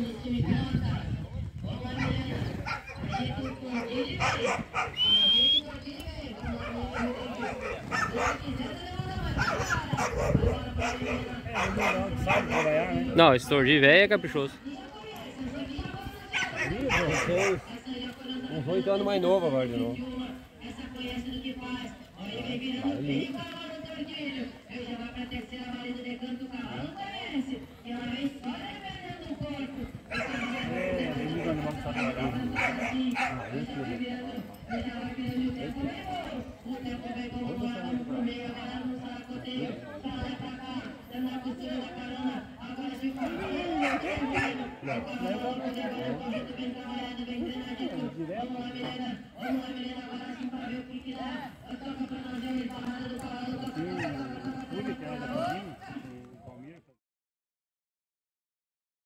Não, esse tordi velho é caprichoso. Uns 8 anos mais novo agora de novo.